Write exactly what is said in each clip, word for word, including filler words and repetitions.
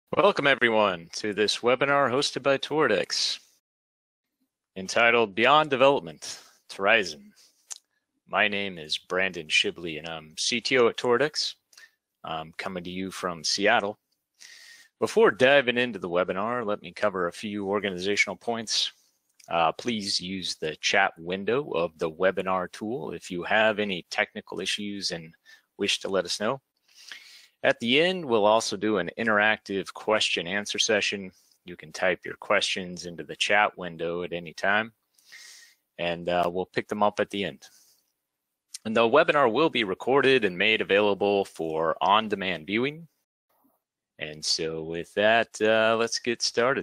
Welcome everyone to this webinar hosted by Toradex, entitled Beyond Development, Torizon. My name is Brandon Shibley and I'm C T O at Toradex. I'm coming to you from Seattle. Before diving into the webinar, let me cover a few organizational points. Uh, please use the chat window of the webinar tool if you have any technical issues and wish to let us know. At the end, we'll also do an interactive question answer session. You can type your questions into the chat window at any time, and uh, we'll pick them up at the end. And the webinar will be recorded and made available for on-demand viewing. And so with that, uh, let's get started.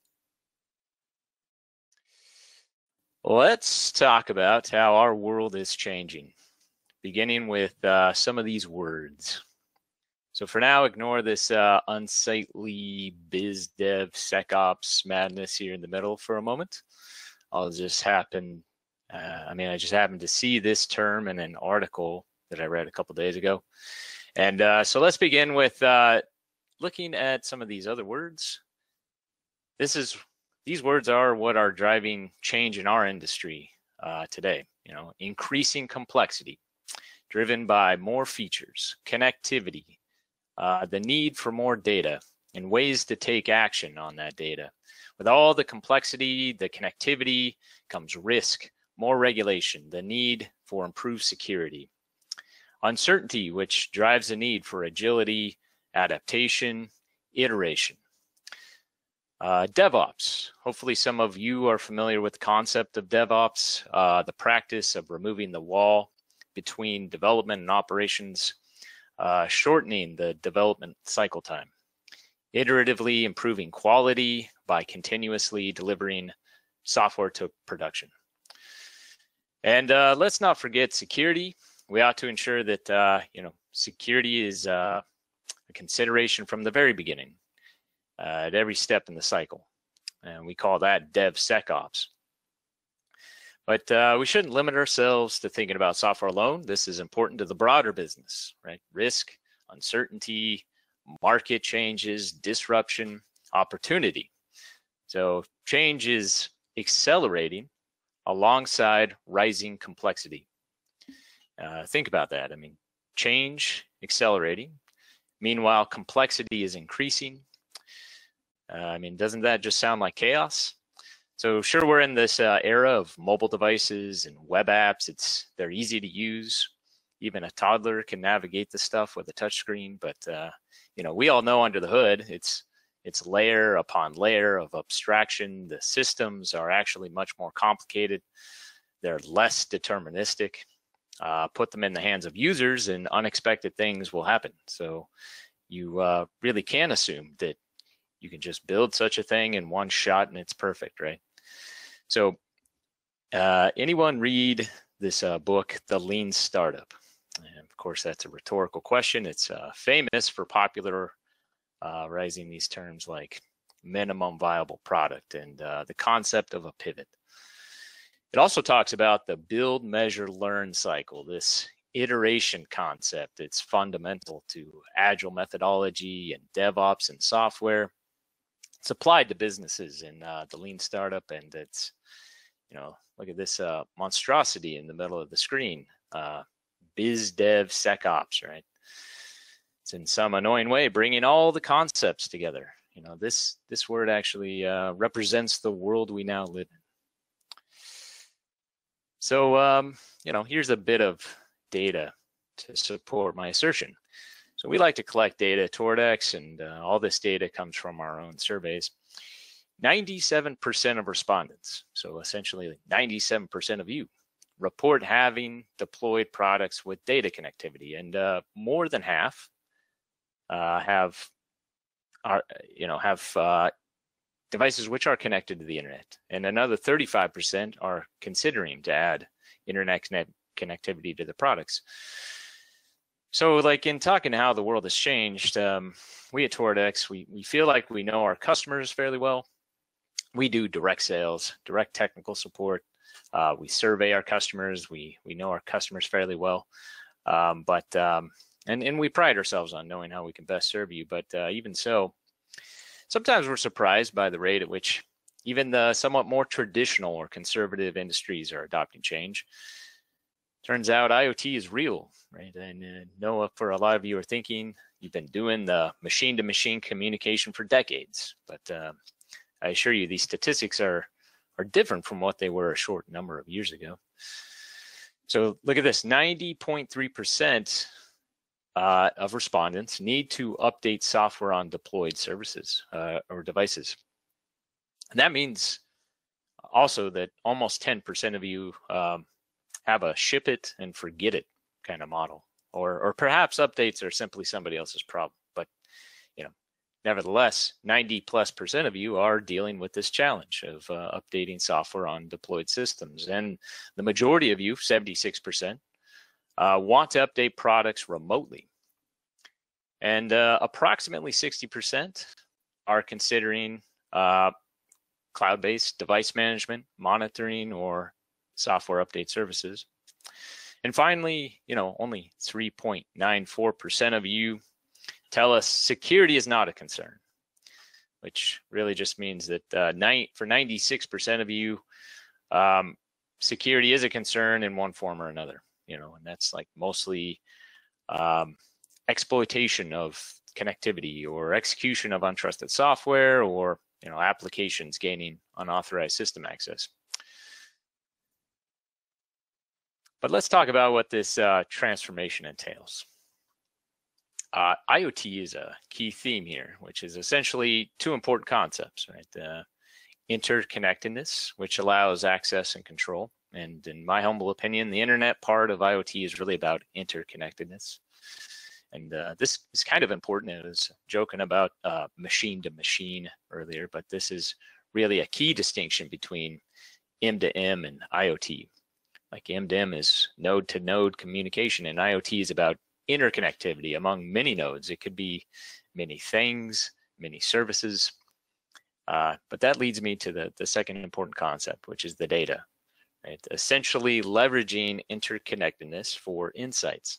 Let's talk about how our world is changing, beginning with uh, some of these words. So for now, ignore this uh, unsightly biz dev SecOps madness here in the middle for a moment. I'll just happen, uh, I mean, I just happened to see this term in an article that I read a couple days ago. And uh, so let's begin with uh, looking at some of these other words. This is, these words are what are driving change in our industry uh, today. You know, increasing complexity, driven by more features, connectivity, Uh, the need for more data and ways to take action on that data. With all the complexity, the connectivity comes risk, more regulation, the need for improved security. Uncertainty, which drives the need for agility, adaptation, iteration. Uh, DevOps. Hopefully some of you are familiar with the concept of DevOps, uh, the practice of removing the wall between development and operations, Uh, shortening the development cycle time, iteratively improving quality by continuously delivering software to production. And uh, let's not forget security. We ought to ensure that uh, you know security is uh, a consideration from the very beginning, uh, at every step in the cycle, and we call that DevSecOps. But uh, we shouldn't limit ourselves to thinking about software alone. This is important to the broader business, right? Risk, uncertainty, market changes, disruption, opportunity. So change is accelerating alongside rising complexity. Uh, think about that. I mean, change accelerating. Meanwhile, complexity is increasing. Uh, I mean, doesn't that just sound like chaos? So sure, we're in this uh, era of mobile devices and web apps. It's they're easy to use. Even a toddler can navigate the stuff with a touchscreen. But uh, you know, we all know under the hood, it's it's layer upon layer of abstraction. The systems are actually much more complicated. They're less deterministic. Uh, put them in the hands of users, and unexpected things will happen. So you uh, really can assume that you can just build such a thing in one shot and it's perfect, right? So uh, anyone read this uh, book, The Lean Startup? And of course, that's a rhetorical question. It's uh, famous for popularizing uh, these terms like minimum viable product and uh, the concept of a pivot. It also talks about the build, measure, learn cycle, this iteration concept. It's fundamental to agile methodology and DevOps and software. It's applied to businesses in uh, the Lean Startup, and it's, you know, look at this uh, monstrosity in the middle of the screen, uh, Biz Dev SecOps, right? It's in some annoying way bringing all the concepts together. You know, this this word actually uh, represents the world we now live in. So, um, you know, here's a bit of data to support my assertion. So we like to collect data at Toradex, and uh, all this data comes from our own surveys. ninety-seven percent of respondents, so essentially ninety-seven percent of you, report having deployed products with data connectivity, and uh, more than half uh, have, are, you know, have uh, devices which are connected to the internet, and another thirty-five percent are considering to add internet connect connectivity to the products. So like in talking how the world has changed, um, we at Toradex, we, we feel like we know our customers fairly well. We do direct sales, direct technical support. Uh, we survey our customers. We, we know our customers fairly well. Um, but um, and, and we pride ourselves on knowing how we can best serve you. But uh, even so, sometimes we're surprised by the rate at which even the somewhat more traditional or conservative industries are adopting change. Turns out IoT is real, right? And uh, Noah, for a lot of you are thinking you've been doing the machine-to-machine communication for decades, but uh, I assure you these statistics are are different from what they were a short number of years ago. So look at this, ninety point three percent uh, of respondents need to update software on deployed services uh, or devices. And that means also that almost ten percent of you um, have a ship it and forget it kind of model, or or perhaps updates are simply somebody else's problem. But you know, nevertheless, ninety plus percent of you are dealing with this challenge of uh, updating software on deployed systems, and the majority of you, seventy-six percent, uh, want to update products remotely, and uh, approximately sixty percent are considering uh, cloud-based device management, monitoring, or software update services. And finally, you know, only three point nine four percent of you tell us security is not a concern, which really just means that uh, nine, for ninety-six percent of you, um, security is a concern in one form or another, you know, and that's like mostly um, exploitation of connectivity or execution of untrusted software, or you know, applications gaining unauthorized system access. But let's talk about what this uh, transformation entails. Uh, IoT is a key theme here, which is essentially two important concepts, right? Uh, interconnectedness, which allows access and control. And in my humble opinion, the internet part of IoT is really about interconnectedness. And uh, this is kind of important. I was joking about uh, machine to machine earlier, but this is really a key distinction between M to M and IoT. Like M to M is node to node communication, and IoT is about interconnectivity among many nodes. It could be many things, many services. Uh, but that leads me to the, the second important concept, which is the data, right? Essentially leveraging interconnectedness for insights.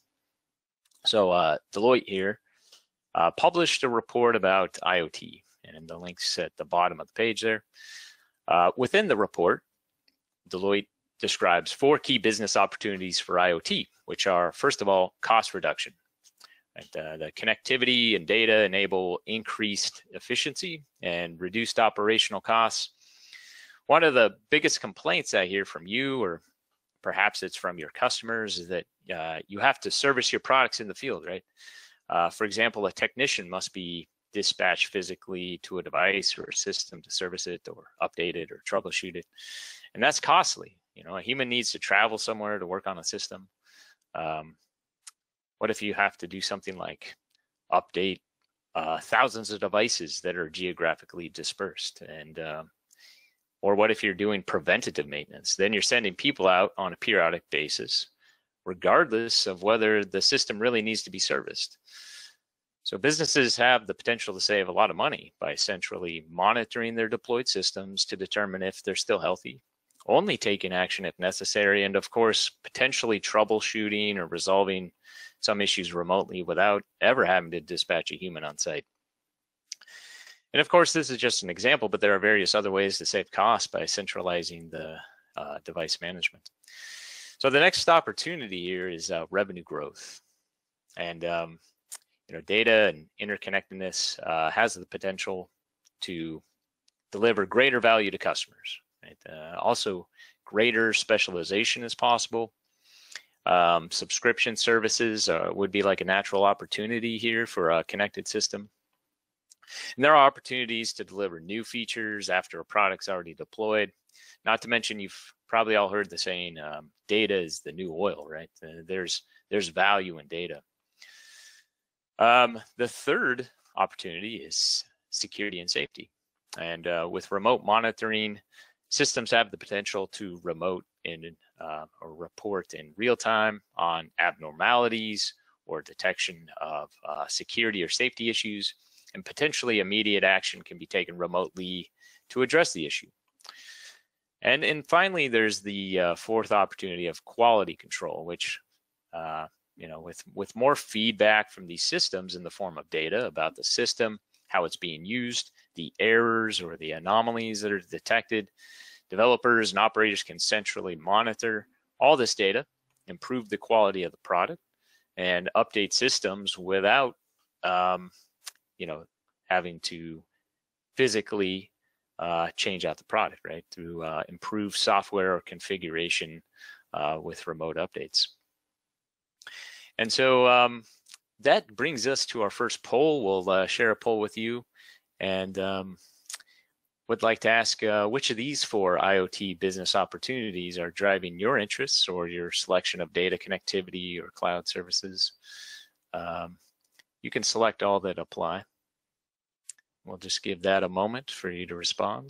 So uh, Deloitte here uh, published a report about IoT, and the link's at the bottom of the page there. Uh, within the report, Deloitte describes four key business opportunities for IoT, which are, first of all, cost reduction. Right? Uh, the connectivity and data enable increased efficiency and reduced operational costs. One of the biggest complaints I hear from you, or perhaps it's from your customers, is that uh, you have to service your products in the field, right? Uh, for example, a technician must be dispatched physically to a device or a system to service it or update it or troubleshoot it. And that's costly. You know, a human needs to travel somewhere to work on a system. Um, what if you have to do something like update uh, thousands of devices that are geographically dispersed? And uh, or what if you're doing preventative maintenance? Then you're sending people out on a periodic basis, regardless of whether the system really needs to be serviced. So businesses have the potential to save a lot of money by centrally monitoring their deployed systems to determine if they're still healthy, only taking action if necessary, and of course, potentially troubleshooting or resolving some issues remotely without ever having to dispatch a human on site. And of course, this is just an example, but there are various other ways to save costs by centralizing the uh, device management. So the next opportunity here is uh, revenue growth. And um, you know, data and interconnectedness uh, has the potential to deliver greater value to customers. Right? Uh, also, greater specialization is possible. Um, subscription services uh, would be like a natural opportunity here for a connected system. And there are opportunities to deliver new features after a product's already deployed. Not to mention, you've probably all heard the saying, um, data is the new oil, right? Uh, there's, there's value in data. Um, the third opportunity is security and safety. And uh, with remote monitoring, systems have the potential to remote in uh, or report in real time on abnormalities or detection of uh, security or safety issues, and potentially immediate action can be taken remotely to address the issue. And, and finally, there's the uh, fourth opportunity of quality control, which, uh, you know, with, with more feedback from these systems in the form of data about the system, how it's being used, the errors or the anomalies that are detected. Developers and operators can centrally monitor all this data, improve the quality of the product, and update systems without, um, you know, having to physically uh, change out the product, right? Through uh, improved software or configuration uh, with remote updates. And so um, that brings us to our first poll. We'll uh, share a poll with you, and um, would like to ask uh, which of these four IoT business opportunities are driving your interests or your selection of data connectivity or cloud services. Um, you can select all that apply. We'll just give that a moment for you to respond.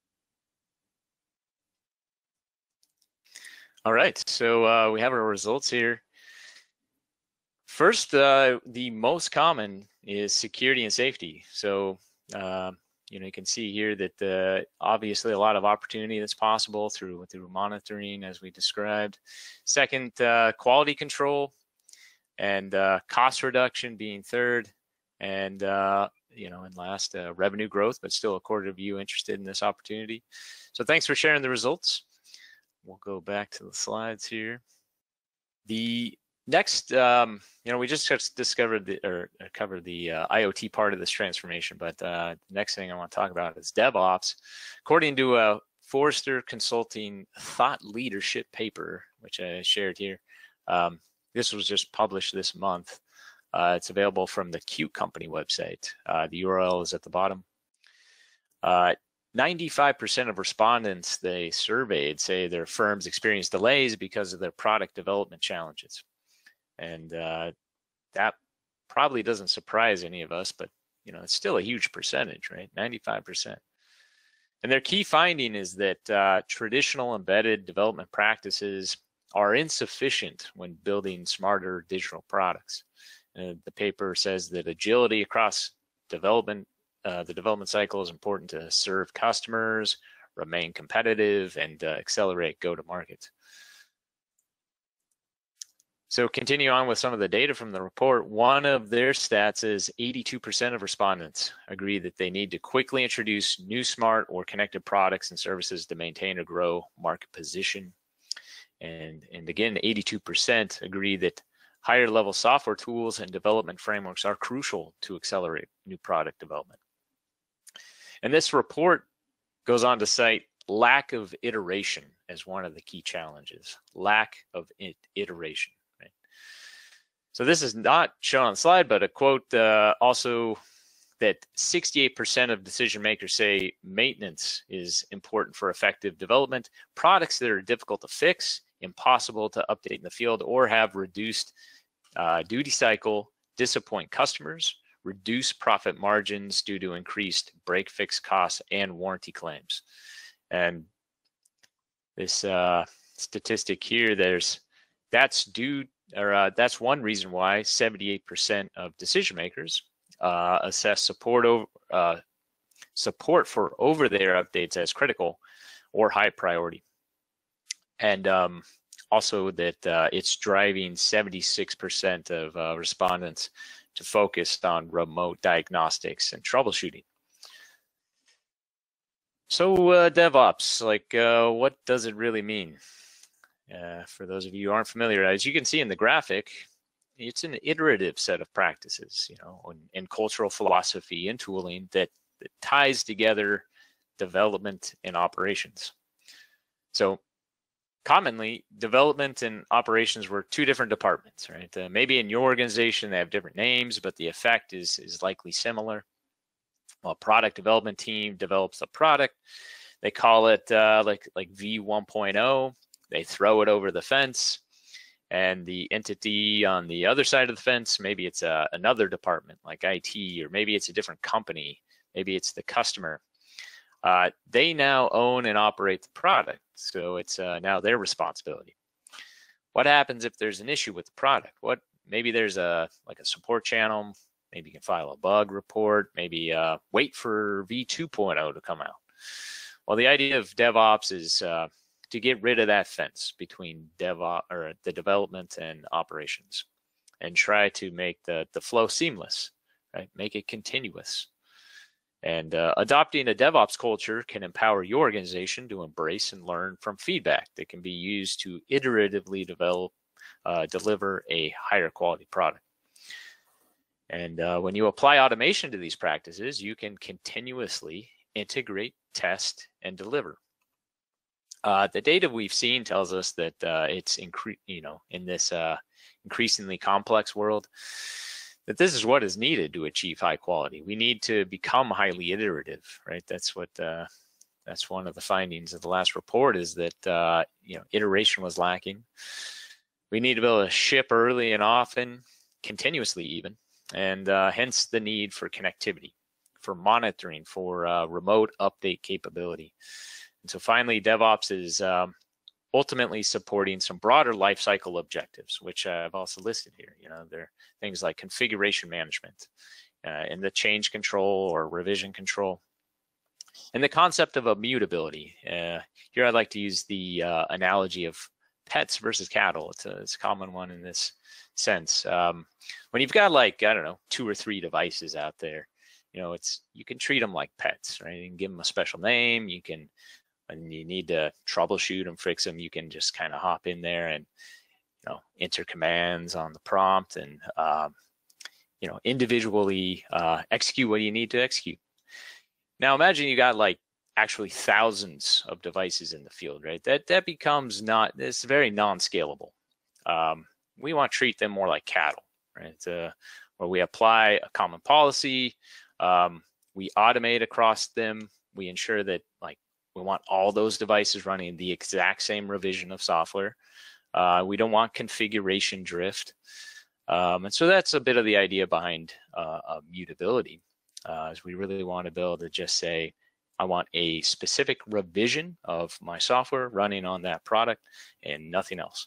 All right, so uh, we have our results here. First, uh, the most common is security and safety. So, uh, you know, you can see here that uh, obviously a lot of opportunity that's possible through through monitoring, as we described. Second, uh, quality control, and uh, cost reduction being third, and uh, you know, and last, uh, revenue growth. But still, a quarter of you interested in this opportunity. So, thanks for sharing the results. We'll go back to the slides here. The next, um, you know, we just discovered the, or covered the uh, IoT part of this transformation, but uh, the next thing I want to talk about is DevOps. According to a Forrester Consulting thought leadership paper, which I shared here, um, this was just published this month. Uh, it's available from the Q Company website. Uh, the U R L is at the bottom. Uh, ninety-five percent of respondents they surveyed say their firms experience delays because of their product development challenges. And uh, that probably doesn't surprise any of us, but you know, it's still a huge percentage, right? ninety-five percent. And their key finding is that uh, traditional embedded development practices are insufficient when building smarter digital products. Uh, the paper says that agility across development, uh, the development cycle is important to serve customers, remain competitive, and uh, accelerate go-to-market. So continue on with some of the data from the report. One of their stats is eighty-two percent of respondents agree that they need to quickly introduce new smart or connected products and services to maintain or grow market position. And, and again, eighty-two percent agree that higher level software tools and development frameworks are crucial to accelerate new product development. And this report goes on to cite lack of iteration as one of the key challenges, lack of iteration. So this is not shown on the slide, but a quote uh, also that sixty-eight percent of decision makers say maintenance is important for effective development. Products that are difficult to fix, impossible to update in the field, or have reduced uh, duty cycle, disappoint customers, reduce profit margins due to increased break fix costs and warranty claims. And this uh, statistic here, there's that's due or uh, that's one reason why seventy-eight percent of decision makers uh, assess support over uh, support for over-the-air updates as critical or high priority, and um, also that uh, it's driving seventy-six percent of uh, respondents to focus on remote diagnostics and troubleshooting. So uh, DevOps, like, uh, what does it really mean? Uh, for those of you who aren't familiar, as you can see in the graphic, it's an iterative set of practices, you know, and, and cultural philosophy and tooling that, that ties together development and operations. So commonly, development and operations were two different departments, right? Uh, maybe in your organization they have different names, but the effect is, is likely similar. Well, a product development team develops a product. They call it uh, like, like V one point oh. They throw it over the fence, and the entity on the other side of the fence, maybe it's a, another department like I T, or maybe it's a different company, maybe it's the customer. Uh, they now own and operate the product, so it's uh, now their responsibility. What happens if there's an issue with the product? What maybe there's a like a support channel, maybe you can file a bug report, maybe uh, wait for V two point oh to come out. Well, the idea of DevOps is uh, to get rid of that fence between DevOps or the development and operations, and try to make the, the flow seamless, right? Make it continuous. And uh, adopting a DevOps culture can empower your organization to embrace and learn from feedback that can be used to iteratively develop, uh, deliver a higher quality product. And uh, when you apply automation to these practices, you can continuously integrate, test, and deliver. Uh, the data we've seen tells us that uh, it's incre you know in this uh, increasingly complex world, that this is what is needed to achieve high quality. We need to become highly iterative, right? That's what uh, that's one of the findings of the last report, is that uh, you know iteration was lacking. We need to be able to ship early and often, continuously even, and uh, hence the need for connectivity, for monitoring, for uh, remote update capability. And so finally, DevOps is um, ultimately supporting some broader lifecycle objectives, which I've also listed here. You know, there are things like configuration management uh, and the change control or revision control, and the concept of immutability. Uh, here I'd like to use the uh, analogy of pets versus cattle. It's a, it's a common one in this sense. Um, when you've got like, I don't know, two or three devices out there, you know, it's, you can treat them like pets, right? You can give them a special name. You can, when you need to troubleshoot and fix them, you can just kind of hop in there and, you know, enter commands on the prompt and, um, you know, individually uh, execute what you need to execute. Now imagine you got like actually thousands of devices in the field, right? That that becomes not, it's very non-scalable. Um, we want to treat them more like cattle, right? Uh, where we apply a common policy, um, we automate across them, we ensure that like we want all those devices running the exact same revision of software. Uh, we don't want configuration drift. Um, and so that's a bit of the idea behind uh, uh, mutability, uh, is we really want to be able to just say, I want a specific revision of my software running on that product and nothing else.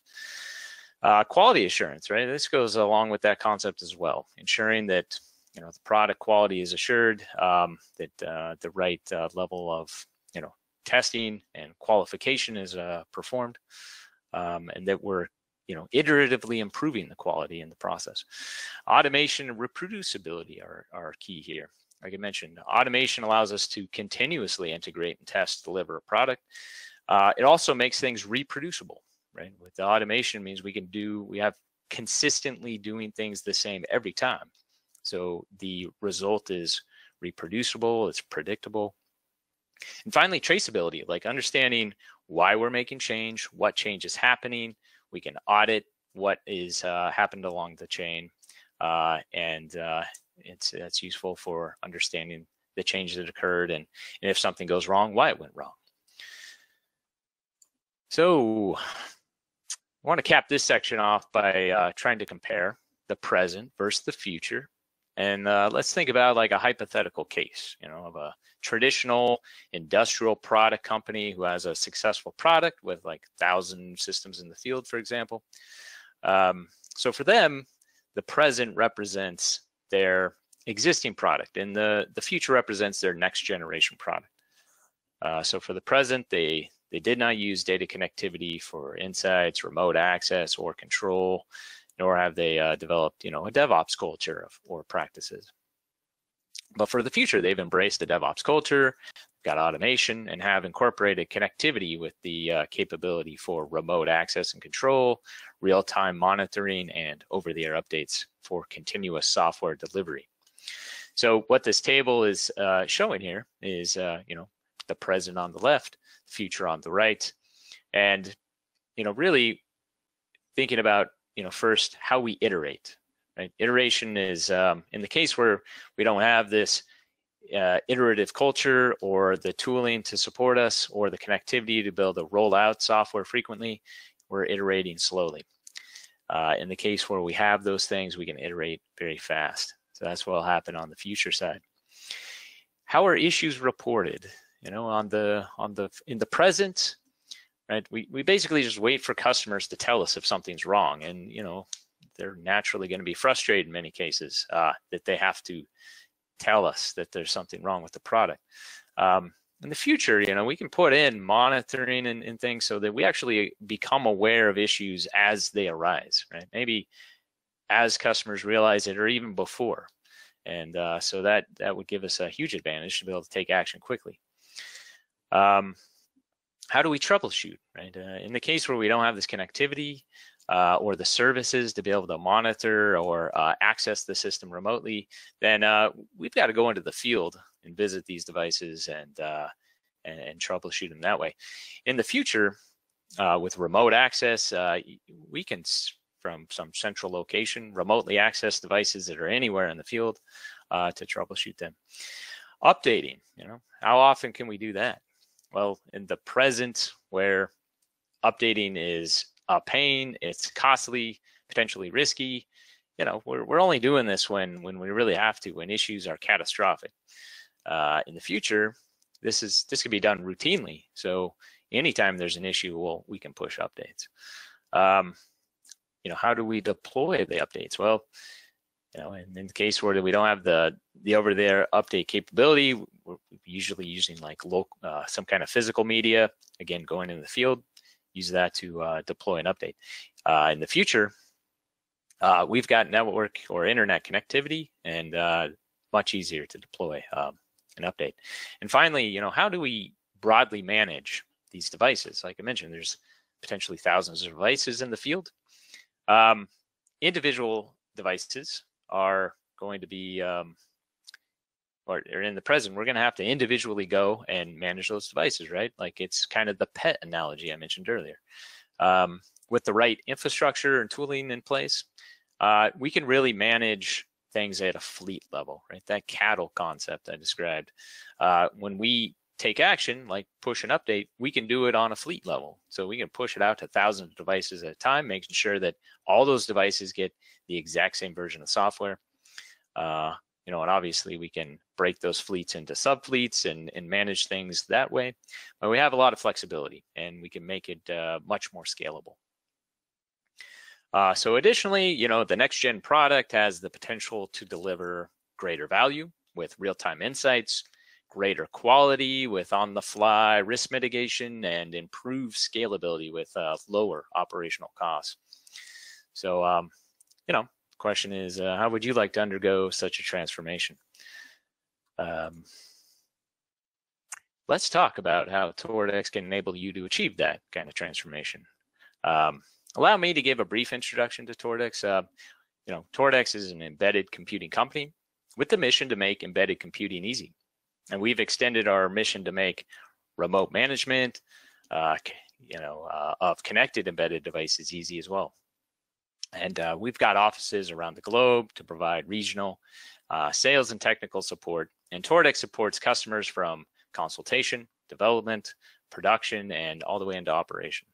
Uh, quality assurance, right? This goes along with that concept as well, ensuring that you know the product quality is assured, um, that uh, the right uh, level of you know testing and qualification is uh, performed, um, and that we're you know iteratively improving the quality in the process. Automation and reproducibility are, are key here. Like I mentioned, automation allows us to continuously integrate and test, deliver a product. Uh, it also makes things reproducible, right? With the automation means we can do, we have consistently doing things the same every time. So the result is reproducible, it's predictable. And finally, traceability, like understanding why we're making change, what change is happening. We can audit what is uh, happened along the chain, uh, and uh, it's that's useful for understanding the change that occurred, and, and if something goes wrong, why it went wrong. So I want to cap this section off by uh, trying to compare the present versus the future. And uh, let's think about like a hypothetical case, you know, of a traditional industrial product company who has a successful product with like a thousand systems in the field, for example. Um, so for them, the present represents their existing product, and the, the future represents their next generation product. Uh, so for the present, they, they did not use data connectivity for insights, remote access, or control, nor have they uh, developed, you know, a DevOps culture of, or practices. But for the future, they've embraced the DevOps culture, got automation, and have incorporated connectivity with the uh, capability for remote access and control, real-time monitoring, and over-the-air updates for continuous software delivery. So what this table is uh, showing here is, uh, you know, the present on the left, future on the right, and, you know, really thinking about, you know, first how we iterate, right? Iteration is um, in the case where we don't have this uh, iterative culture or the tooling to support us or the connectivity to be able to roll out software frequently, we're iterating slowly. Uh, in the case where we have those things, we can iterate very fast. So that's what will happen on the future side. How are issues reported? You know, on the on the in the present, right? We we basically just wait for customers to tell us if something's wrong, and you know, they're naturally going to be frustrated in many cases uh, that they have to tell us that there's something wrong with the product. Um, in the future, you know, we can put in monitoring and, and things so that we actually become aware of issues as they arise, right? Maybe as customers realize it or even before. And uh, so that, that would give us a huge advantage to be able to take action quickly. Um, how do we troubleshoot, right? Uh, in the case where we don't have this connectivity uh, or the services to be able to monitor or uh, access the system remotely, then uh, we've got to go into the field and visit these devices and, uh, and, and troubleshoot them that way. In the future, uh, with remote access, uh, we can, from some central location, remotely access devices that are anywhere in the field uh, to troubleshoot them. Updating, you know, how often can we do that? Well, in the present, where updating is a pain, it's costly, potentially risky, you know, we're, we're only doing this when, when we really have to, when issues are catastrophic. Uh, in the future, this is this can be done routinely. So anytime there's an issue, well, we can push updates. Um, you know, how do we deploy the updates? Well, you know, in, in the case where we don't have the the over-there update capability, we're usually using like local, uh, some kind of physical media. Again, going in the field, use that to uh, deploy an update. Uh, in the future, uh, we've got network or internet connectivity, and uh, much easier to deploy um, an update. And finally, you know, how do we broadly manage these devices? Like I mentioned, there's potentially thousands of devices in the field. Um, individual devices are going to be, um, or, or in the present, we're going to have to individually go and manage those devices, right? Like it's kind of the pet analogy I mentioned earlier. Um, with the right infrastructure and tooling in place, uh, we can really manage things at a fleet level, right? That cattle concept I described. Uh, when we take action, like push an update, we can do it on a fleet level. So we can push it out to thousands of devices at a time, making sure that all those devices get the exact same version of software. Uh, you know, and obviously we can break those fleets into sub-fleets and, and manage things that way. But we have a lot of flexibility, and we can make it uh, much more scalable. Uh, so additionally, you know, the next gen product has the potential to deliver greater value with real-time insights, greater quality with on-the-fly risk mitigation, and improved scalability with uh, lower operational costs. So, um, you know, the question is, uh, how would you like to undergo such a transformation? Um, let's talk about how Toradex can enable you to achieve that kind of transformation. Um, allow me to give a brief introduction to Toradex. Uh, you know, Toradex is an embedded computing company with the mission to make embedded computing easy. And we've extended our mission to make remote management, uh, you know, uh, of connected embedded devices easy as well. And uh, we've got offices around the globe to provide regional uh, sales and technical support. And Toradex supports customers from consultation, development, production, and all the way into operation.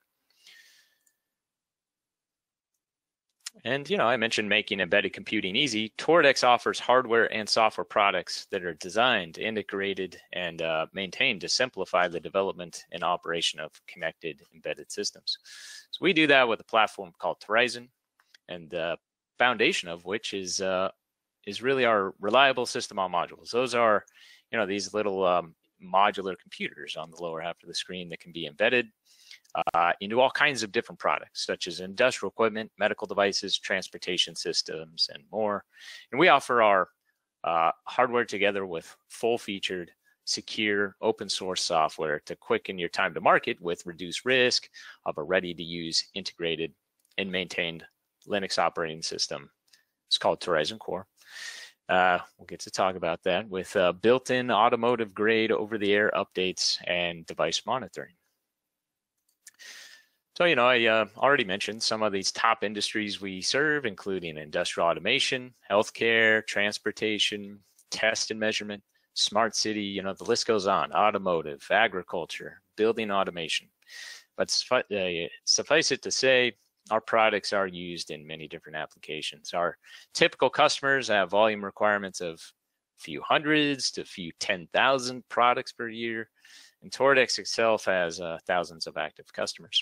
And, you know, I mentioned making embedded computing easy. Toradex offers hardware and software products that are designed, integrated, and uh, maintained to simplify the development and operation of connected embedded systems. So we do that with a platform called Torizon, and the foundation of which is uh, is really our reliable system on modules. Those are, you know, these little um, modular computers on the lower half of the screen that can be embedded Uh, into all kinds of different products, such as industrial equipment, medical devices, transportation systems, and more. And we offer our uh, hardware together with full-featured, secure, open-source software to quicken your time to market with reduced risk of a ready-to-use, integrated, and maintained Linux operating system. It's called Torizon Core. Uh, we'll get to talk about that with uh, built-in automotive-grade over-the-air updates and device monitoring. So, you know, I uh, already mentioned some of these top industries we serve, including industrial automation, healthcare, transportation, test and measurement, smart city, you know, the list goes on, automotive, agriculture, building automation. But suffice it to say, our products are used in many different applications. Our typical customers have volume requirements of a few hundreds to a few ten thousand products per year, and Toradex itself has uh, thousands of active customers.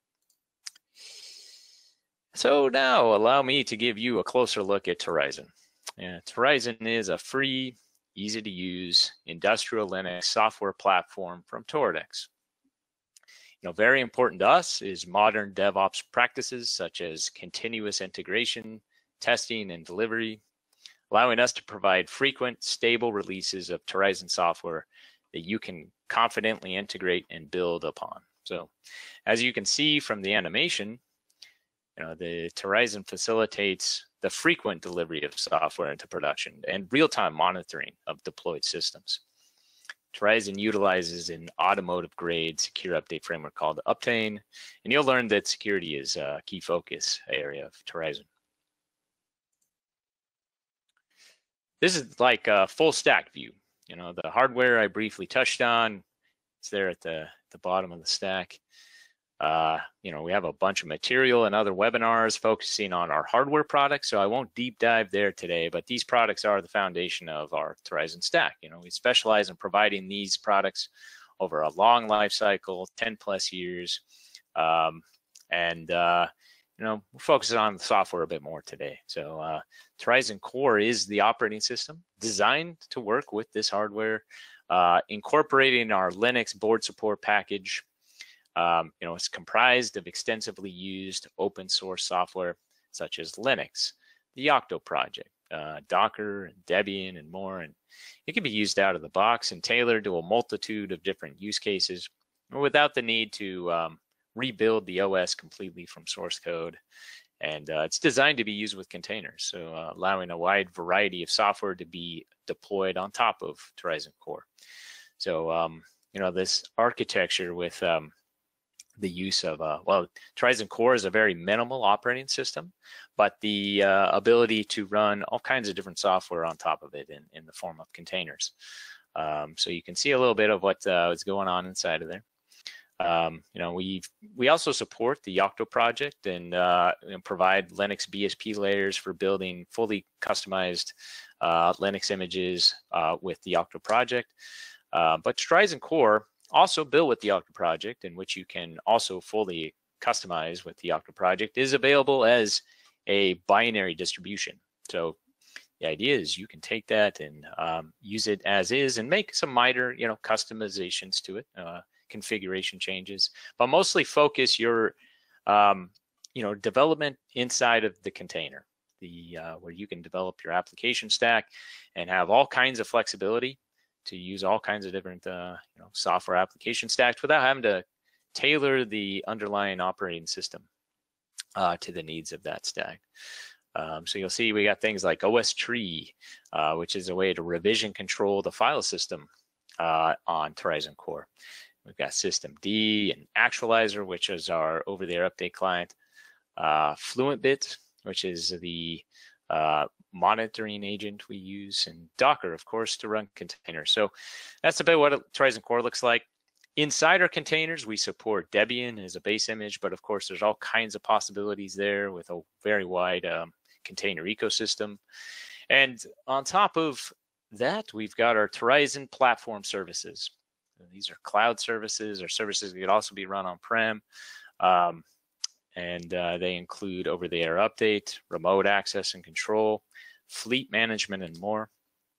So now allow me to give you a closer look at Torizon. Yeah, Torizon is a free, easy to use industrial Linux software platform from Toradex. You know, very important to us is modern DevOps practices such as continuous integration, testing, and delivery. allowing us to provide frequent, stable releases of Torizon software that you can confidently integrate and build upon. So as you can see from the animation, you know, the Torizon facilitates the frequent delivery of software into production and real-time monitoring of deployed systems. Torizon utilizes an automotive-grade secure update framework called Uptane, and you'll learn that security is a key focus area of Torizon. This is like a full stack view. You know, the hardware I briefly touched on, it's there at the, the bottom of the stack. Uh, you know, we have a bunch of material and other webinars focusing on our hardware products, so I won't deep dive there today, but these products are the foundation of our Torizon stack. You know, we specialize in providing these products over a long life cycle, ten plus years, um, and uh, you know, we're focusing on the software a bit more today. So uh, Torizon Core is the operating system designed to work with this hardware, uh, incorporating our Linux board support package. Um, you know, it's comprised of extensively used open source software such as Linux, the Octo project, uh, Docker, and Debian, and more. And it can be used out of the box and tailored to a multitude of different use cases without the need to um, rebuild the O S completely from source code. And uh, it's designed to be used with containers, so uh, allowing a wide variety of software to be deployed on top of Torizon Core. So, um, you know, this architecture with um, the use of, uh, well, Torizon Core is a very minimal operating system, but the uh, ability to run all kinds of different software on top of it in, in the form of containers. Um, so you can see a little bit of what uh, is going on inside of there. Um, you know, we we also support the Octo project and, uh, and provide Linux B S P layers for building fully customized uh, Linux images uh, with the Octo project. Uh, but Torizon Core also built with the Octo project, in which you can also fully customize with the Octo project, is available as a binary distribution. So the idea is you can take that and um, use it as is and make some minor, you know, customizations to it, uh, configuration changes, but mostly focus your, um, you know, development inside of the container, the uh, where you can develop your application stack and have all kinds of flexibility to use all kinds of different uh, you know, software application stacks without having to tailor the underlying operating system uh, to the needs of that stack. Um, so you'll see we got things like O S tree, uh, which is a way to revision control the file system uh, on Torizon Core. We've got systemd and actualizer, which is our over-the-air update client. Uh, FluentBit, which is the uh, monitoring agent we use, and Docker, of course, to run containers. So that's about what Torizon Core looks like. Inside our containers, we support Debian as a base image, but of course, there's all kinds of possibilities there with a very wide um, container ecosystem. And on top of that, we've got our Torizon platform services. These are cloud services or services that could also be run on-prem. Um, and uh, they include over-the-air update, remote access and control, fleet management, and more.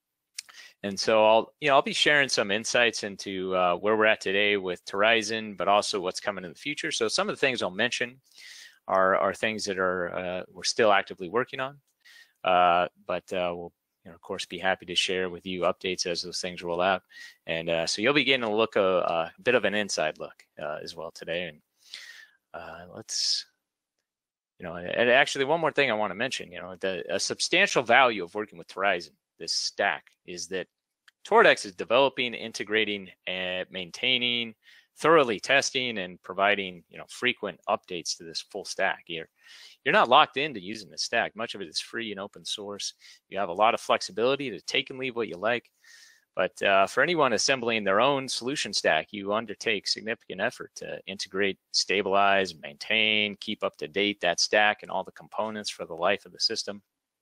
And so I'll, you know, I'll be sharing some insights into uh, where we're at today with Torizon, but also what's coming in the future. So some of the things I'll mention are, are things that are uh, we're still actively working on, uh, but uh, we'll, you know, of course, be happy to share with you updates as those things roll out. And uh, so you'll be getting a look, a, a bit of an inside look uh, as well today. And uh, let's, you know, and actually one more thing I want to mention, you know, the a substantial value of working with Torizon, this stack, is that Toradex is developing, integrating, and maintaining, thoroughly testing, and providing, you know, frequent updates to this full stack here. You're not locked into using the stack. Much of it is free and open source. You have a lot of flexibility to take and leave what you like. But uh, for anyone assembling their own solution stack, you undertake significant effort to integrate, stabilize, maintain, keep up to date that stack and all the components for the life of the system.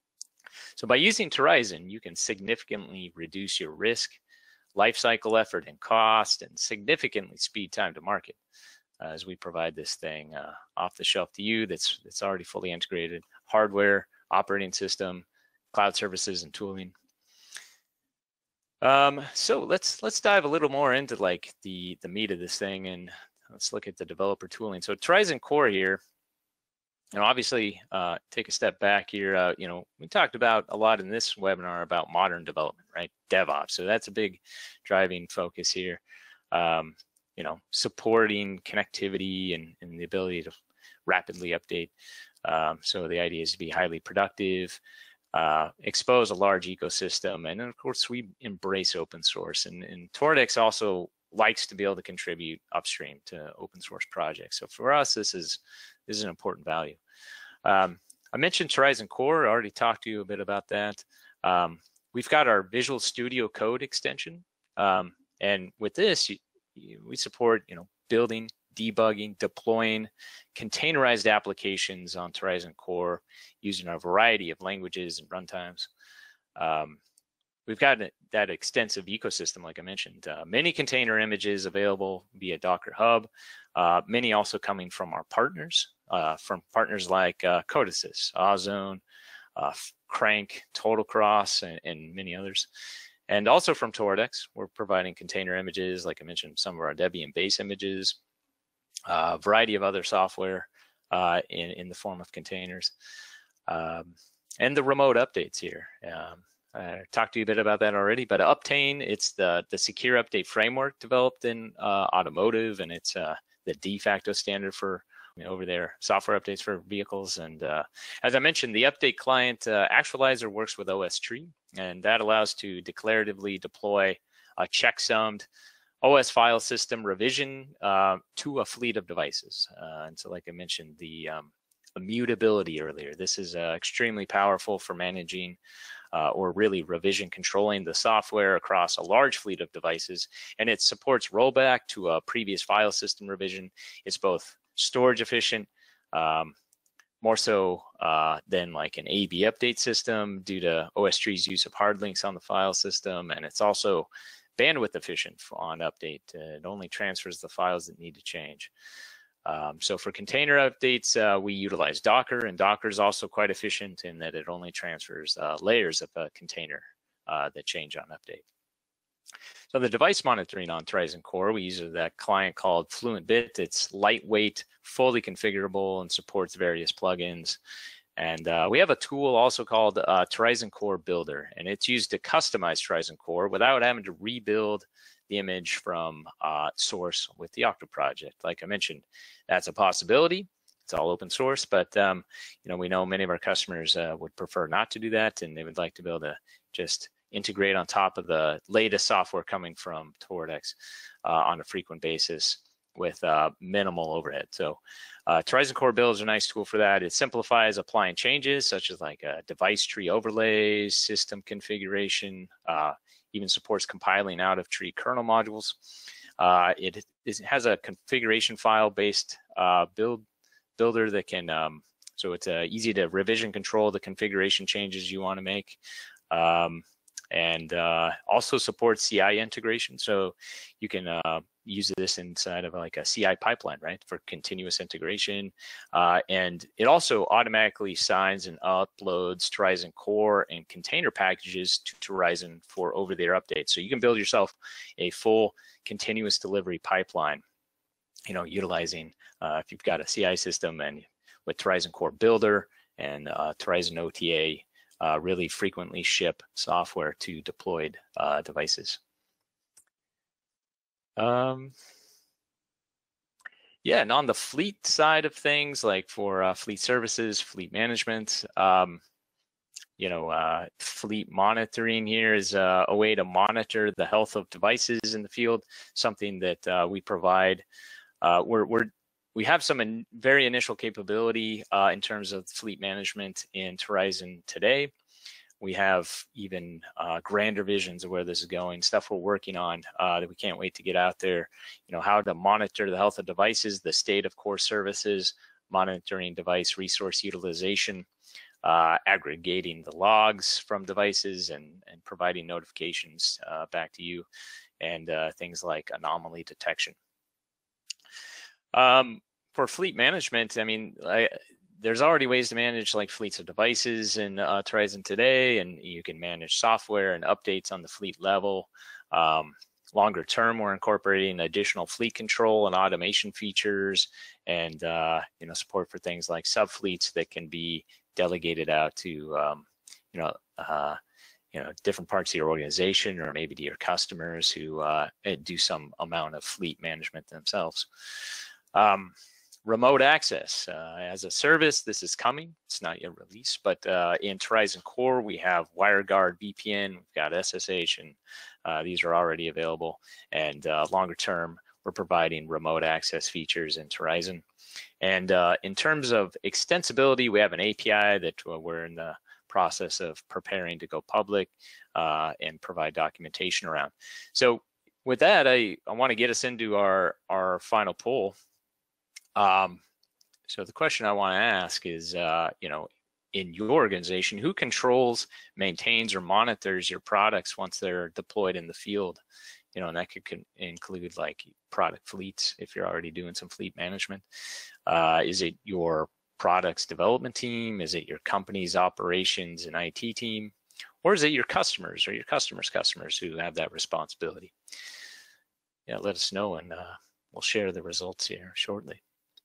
So by using Torizon, you can significantly reduce your risk, lifecycle effort, and cost, and significantly speed time to market uh, as we provide this thing uh, off the shelf to you that's, that's already fully integrated, hardware, operating system, cloud services, and tooling. Um, so let's let's dive a little more into like the, the meat of this thing, and let's look at the developer tooling. So Torizon Core here And obviously, uh, take a step back here. Uh, you know, we talked about a lot in this webinar about modern development, right? DevOps. So that's a big driving focus here. Um, you know, supporting connectivity and, and the ability to rapidly update. Um, so the idea is to be highly productive, uh, expose a large ecosystem, and then of course we embrace open source. And, and Toradex also likes to be able to contribute upstream to open source projects. So for us, this is this is an important value. Um, I mentioned Torizon Core. I already talked to you a bit about that. Um, we've got our Visual Studio Code extension, um, and with this, you, you, we support you know building, debugging, deploying containerized applications on Torizon Core using a variety of languages and runtimes. Um, we've got that extensive ecosystem, like I mentioned, uh, many container images available via Docker Hub, uh, many also coming from our partners, uh, from partners like uh, Codesys, Ozone, uh, Crank, TotalCross, and, and many others. And also from Toradex, we're providing container images, like I mentioned, some of our Debian base images, a uh, variety of other software uh, in, in the form of containers, um, and the remote updates here. Um, I talked to you a bit about that already, but Uptane, it's the, the secure update framework developed in uh, automotive, and it's uh, the de facto standard for you know, over there software updates for vehicles. And uh, as I mentioned, the update client uh, actualizer works with O S tree, and that allows to declaratively deploy a checksummed O S file system revision uh, to a fleet of devices. Uh, and so like I mentioned, the um, immutability earlier, this is uh, extremely powerful for managing uh, or really revision controlling the software across a large fleet of devices. And it supports rollback to a previous file system revision. It's both storage efficient, um, more so uh, than like an A B update system due to O S tree's use of hard links on the file system. And it's also bandwidth efficient on update. Uh, it only transfers the files that need to change. Um, so for container updates, uh, we utilize Docker, and Docker is also quite efficient in that it only transfers uh, layers of a container uh, that change on update. So the device monitoring on Torizon Core, we use that client called FluentBit. It's lightweight, fully configurable, and supports various plugins. And uh, we have a tool also called uh, Torizon Core Builder, and it's used to customize Torizon Core without having to rebuild the image from uh, source with the Octo project. Like I mentioned, that's a possibility. It's all open source, but um, you know we know many of our customers uh, would prefer not to do that, and they would like to be able to just integrate on top of the latest software coming from Toradex uh, on a frequent basis with uh, minimal overhead. So uh, Torizon Core Build is a nice tool for that. It simplifies applying changes such as like uh, device tree overlays, system configuration, uh, even supports compiling out of tree kernel modules. Uh, it, it has a configuration file based uh, build builder that can, um, so it's uh, easy to revision control the configuration changes you want to make. Um, and uh, also supports C I integration. So you can uh, use this inside of like a C I pipeline, right, for continuous integration. Uh, and it also automatically signs and uploads Torizon Core and container packages to Torizon for over-the-air updates. So you can build yourself a full continuous delivery pipeline, you know, utilizing uh, if you've got a C I system and with Torizon Core Builder and uh, Torizon O T A, Uh, really frequently ship software to deployed uh, devices. Um, yeah, and on the fleet side of things, like for uh, fleet services, fleet management, um, you know, uh, fleet monitoring here is uh, a way to monitor the health of devices in the field, something that uh, we provide. Uh, we're, we're We have some in very initial capability uh, in terms of fleet management in Torizon today. We have even uh, grander visions of where this is going, stuff we're working on uh, that we can't wait to get out there. You know, how to monitor the health of devices, the state of core services, monitoring device resource utilization, uh, aggregating the logs from devices and, and providing notifications uh, back to you, and uh, things like anomaly detection. Um, for fleet management, I mean, I, there's already ways to manage like fleets of devices in uh, Torizon today, and you can manage software and updates on the fleet level. Um, longer term, we're incorporating additional fleet control and automation features, and uh, you know, support for things like subfleets that can be delegated out to um, you know uh, you know different parts of your organization, or maybe to your customers who uh, do some amount of fleet management themselves. Um, remote access uh, as a service, this is coming. It's not yet released, but uh, in Torizon Core, we have WireGuard V P N, we've got S S H, and uh, these are already available. And uh, longer term, we're providing remote access features in Torizon. And uh, in terms of extensibility, we have an A P I that we're in the process of preparing to go public uh, and provide documentation around. So with that, I, I want to get us into our, our final poll. Um, so the question I want to ask is, uh, you know, in your organization, who controls, maintains, or monitors your products once they're deployed in the field? You know, and that could include like product fleets if you're already doing some fleet management. Uh, is it your products development team? Is it your company's operations and I T team? Or is it your customers or your customers' customers who have that responsibility? Yeah, let us know, and uh, we'll share the results here shortly.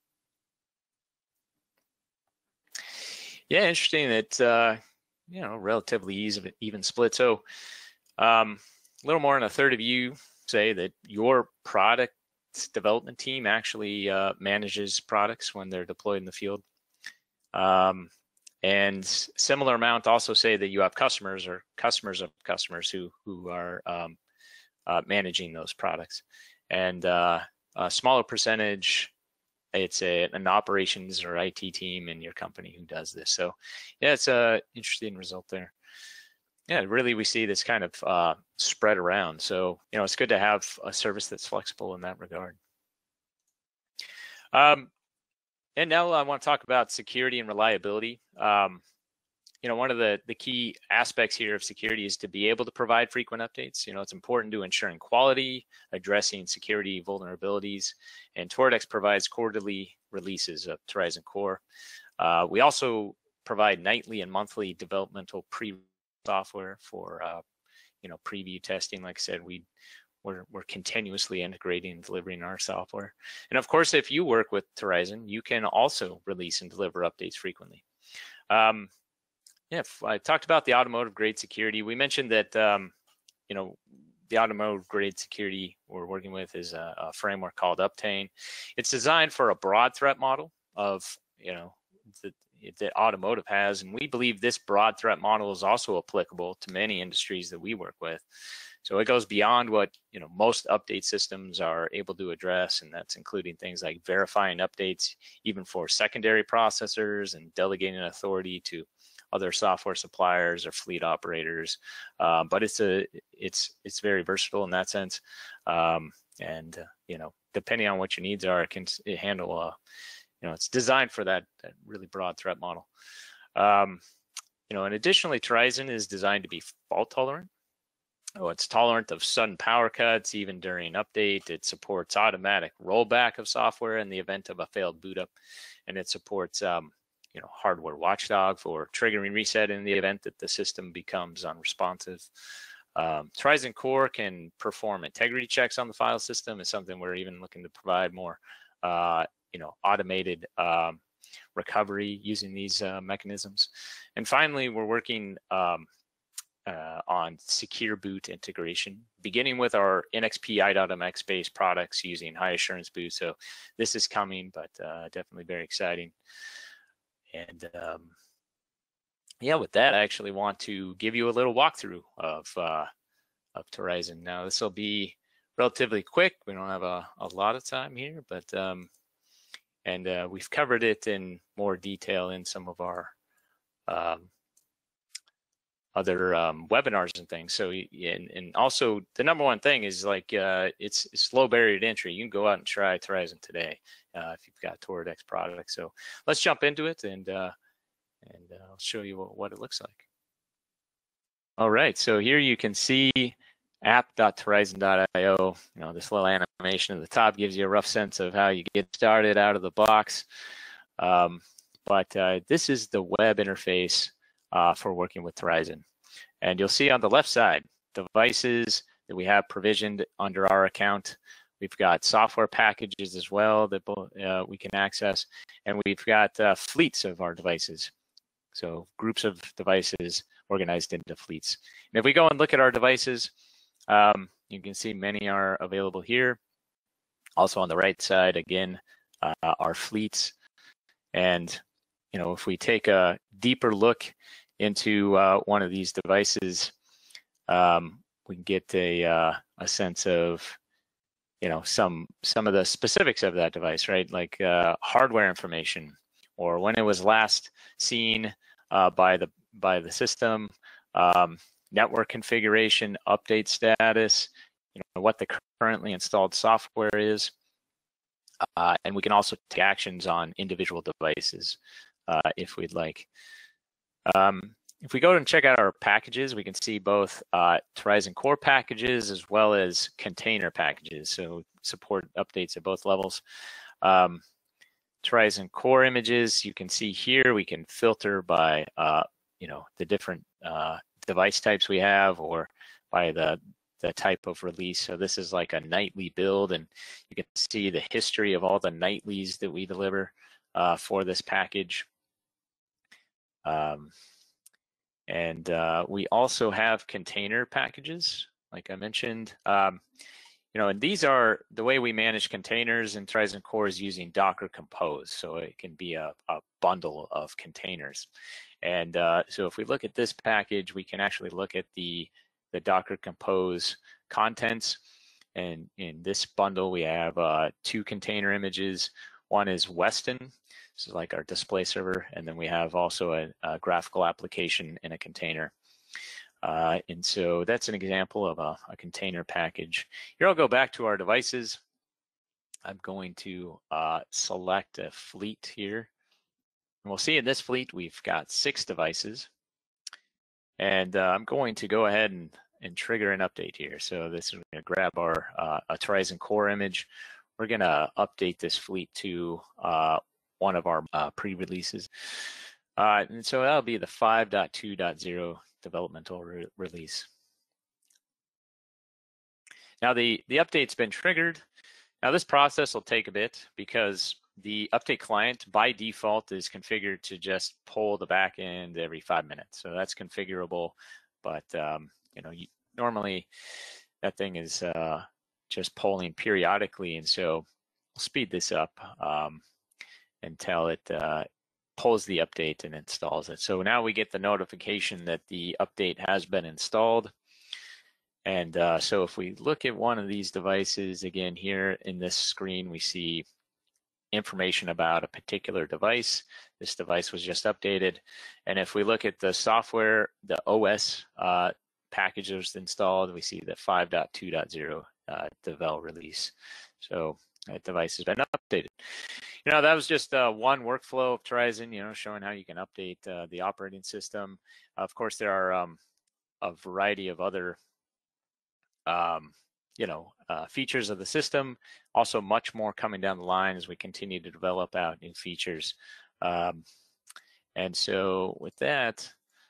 Yeah, interesting. It's uh, you know, relatively easy, even split. So um, a little more than a third of you say that your product development team actually uh, manages products when they're deployed in the field. Um, and similar amount also say that you have customers or customers of customers who who are um, uh, managing those products. And uh, a smaller percentage, it's a, an operations or I T team in your company who does this. So yeah, it's a interesting result there. Yeah, really we see this kind of uh, spread around. So, you know, it's good to have a service that's flexible in that regard. Um, and now I want to talk about security and reliability. Um, you know, one of the, the key aspects here of security is to be able to provide frequent updates. You know, it's important to ensuring quality, addressing security vulnerabilities, and Toradex provides quarterly releases of Torizon Core. Uh, we also provide nightly and monthly developmental pre software for, uh, you know, preview testing. Like I said, we we're, we're continuously integrating and delivering our software. And of course, if you work with Torizon, you can also release and deliver updates frequently. Um, Yeah, I talked about the automotive grade security. We mentioned that, um, you know, the automotive grade security we're working with is a, a framework called Obtain. It's designed for a broad threat model of, you know, that, that automotive has. And we believe this broad threat model is also applicable to many industries that we work with. So it goes beyond what, you know, most update systems are able to address, and that's including things like verifying updates, even for secondary processors, and delegating authority to other software suppliers or fleet operators. Uh, but it's a it's it's very versatile in that sense, um, and uh, you know, depending on what your needs are, it can it handle a, you know, it's designed for that, that really broad threat model. Um, you know, and additionally, Torizon is designed to be fault tolerant. Oh, it's tolerant of sudden power cuts, even during update. It supports automatic rollback of software in the event of a failed boot up, and it supports um, you know, hardware watchdog for triggering reset in the event that the system becomes unresponsive. Um, Torizon Core can perform integrity checks on the file system. Is something we're even looking to provide more, uh, you know, automated um, recovery using these uh, mechanisms. And finally, we're working um, uh, on secure boot integration, beginning with our N X P I dot M X based products using high assurance boot. So this is coming, but uh, definitely very exciting. And um, yeah, with that, I actually want to give you a little walkthrough of uh, of Torizon. Now, this will be relatively quick. We don't have a, a lot of time here, but um, and uh, we've covered it in more detail in some of our um, other um, webinars and things. So, and, and also the number one thing is like uh, it's, it's low barrier to entry. You can go out and try Torizon today uh, if you've got Toradex products. So let's jump into it, and uh, and uh, I'll show you what, what it looks like. All right, so here you can see app dot torizon dot i o. You know, this little animation at the top gives you a rough sense of how you get started out of the box. Um, but uh, this is the web interface uh, for working with Torizon. And you'll see on the left side, devices, that we have provisioned under our account. We've got software packages as well that uh, we can access, and we've got uh, fleets of our devices. So groups of devices organized into fleets. And if we go and look at our devices, um, you can see many are available here. Also on the right side, again, uh, our fleets. And you know, if we take a deeper look into uh, one of these devices, um, we can get a uh, a sense of, you know, some some of the specifics of that device, right? Like uh, hardware information, or when it was last seen uh, by the by the system, um, network configuration, update status, you know, what the currently installed software is, uh, and we can also take actions on individual devices uh, if we'd like. Um, If we go and check out our packages, we can see both uh, Torizon core packages as well as container packages. So support updates at both levels. Um, Torizon core images, you can see here, we can filter by, uh, you know, the different uh, device types we have, or by the, the type of release. So this is like a nightly build, and you can see the history of all the nightlies that we deliver uh, for this package. Um, And uh, we also have container packages, like I mentioned. Um, you know, and these are the way we manage containers in Torizon Core is using Docker Compose. So it can be a, a bundle of containers. And uh, so if we look at this package, we can actually look at the, the Docker Compose contents. And in this bundle, we have uh, two container images. One is Weston. This is like our display server, and then we have also a, a graphical application in a container. Uh, and so that's an example of a, a container package. Here I'll go back to our devices. I'm going to uh, select a fleet here. And we'll see in this fleet we've got six devices. And uh, I'm going to go ahead and, and trigger an update here. So this is going to grab our uh, a Torizon core image. We're going to update this fleet to uh, one of our uh, pre-releases. Uh, and so that'll be the five point two point zero developmental re release. Now the, the update's been triggered. Now this process will take a bit because the update client by default is configured to just pull the back end every five minutes. So that's configurable, but um, you know, you, normally that thing is uh, just polling periodically, and so we'll speed this up um, until it uh, pulls the update and installs it. So now we get the notification that the update has been installed. And uh, so if we look at one of these devices, again, here in this screen, we see information about a particular device. This device was just updated. And if we look at the software, the O S uh, package that was installed, we see the five point two point zero uh, devel release. So that device has been updated. You know, that was just uh, one workflow of Torizon, you know, showing how you can update uh, the operating system. Of course, there are um, a variety of other Um, you know, uh, features of the system. Also much more coming down the line as we continue to develop out new features. Um, and so with that,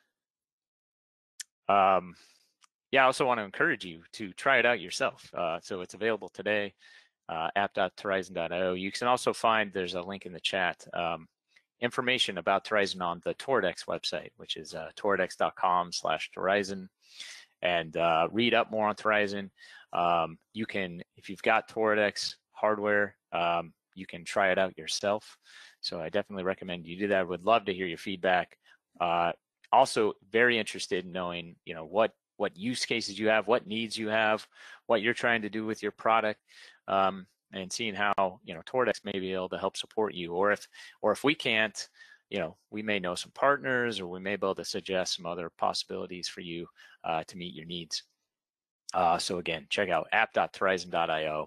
um, yeah, I also want to encourage you to try it out yourself. Uh, so it's available today, uh, app dot torizon dot i o. You can also find, there's a link in the chat, um, information about Torizon on the Toradex website, which is uh, toradex dot com slash Torizon. And uh, read up more on Torizon. Um, you can, if you've got Toradex hardware, um, you can try it out yourself. So I definitely recommend you do that. Would love to hear your feedback. Uh, also, very interested in knowing, you know, what what use cases you have, what needs you have, what you're trying to do with your product, um, and seeing how, you know, Toradex may be able to help support you. Or if or if we can't, you know, we may know some partners, or we may be able to suggest some other possibilities for you uh, to meet your needs. Uh, so again, check out app dot torizon dot i o.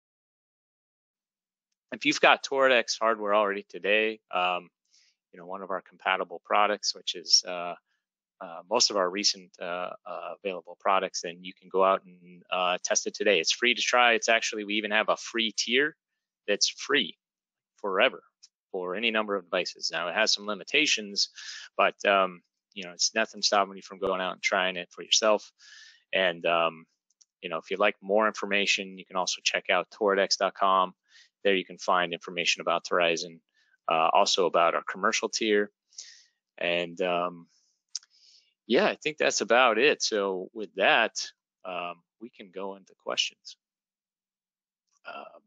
If you've got Toradex hardware already today, um, you know, one of our compatible products, which is uh, uh, most of our recent uh, uh, available products, then you can go out and uh, test it today. It's free to try. It's actually, we even have a free tier that's free forever for any number of devices. Now it has some limitations, but um, you know, it's nothing stopping you from going out and trying it for yourself. And um, you know, if you'd like more information, you can also check out Toradex dot com. There you can find information about Torizon, uh, also about our commercial tier. And um, yeah, I think that's about it. So with that, um, we can go into questions. Um,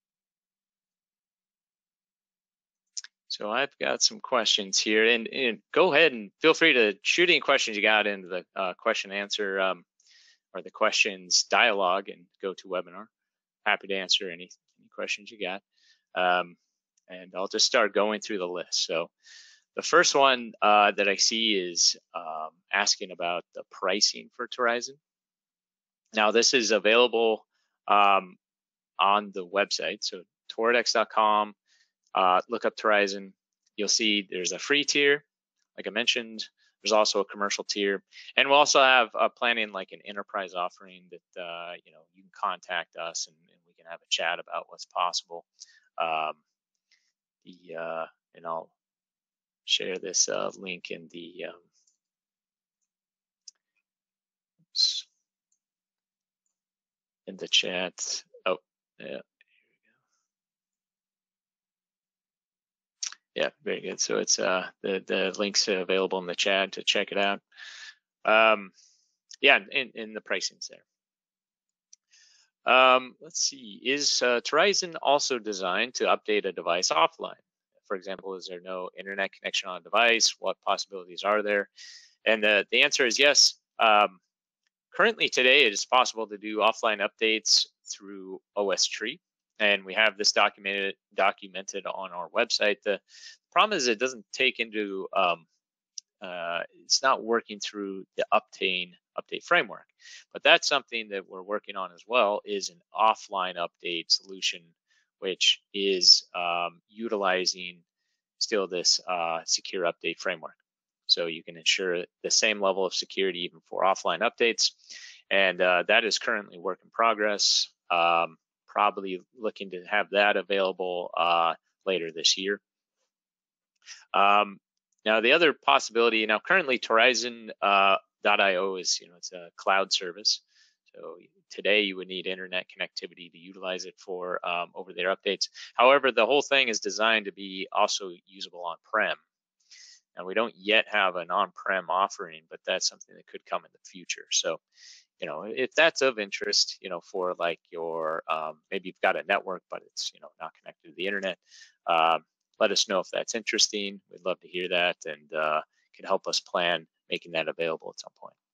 so I've got some questions here, and, and go ahead and feel free to shoot any questions you got into the uh, question answer um, or the questions dialogue and go to webinar. Happy to answer any, any questions you got. Um, and I'll just start going through the list. So the first one uh, that I see is um, asking about the pricing for Torizon. Now this is available um, on the website. So Toradex dot com, uh, look up Torizon. You'll see there's a free tier, like I mentioned. There's also a commercial tier, and we'll also have uh, planning like an enterprise offering that uh, you know you can contact us and, and we can have a chat about what's possible. Um, the uh, and I'll share this uh, link in the um, oops, in the chat. Oh, yeah. Yeah, very good. So it's uh, the the links available in the chat to check it out. Um, yeah, and, and the pricing's there. Um, let's see, is uh, Torizon also designed to update a device offline? For example, is there no internet connection on a device? What possibilities are there? And the, the answer is yes. Um, currently today, it is possible to do offline updates through O S Tree. And we have this documented documented on our website. The problem is it doesn't take into, um, uh, it's not working through the Uptane update framework. But that's something that we're working on as well, is an offline update solution, which is um, utilizing still this uh, secure update framework. So you can ensure the same level of security even for offline updates. And uh, that is currently work in progress. Um, probably looking to have that available uh, later this year. Um, now, the other possibility, now currently Torizon uh, .io is, you know, it's a cloud service. So today you would need internet connectivity to utilize it for um, over-the-air updates. However, the whole thing is designed to be also usable on-prem. And we don't yet have an on-prem offering, but that's something that could come in the future. So, you know, if that's of interest, you know, for like your, um, maybe you've got a network, but it's, you know, not connected to the internet, um, let us know if that's interesting. We'd love to hear that, and uh, can help us plan making that available at some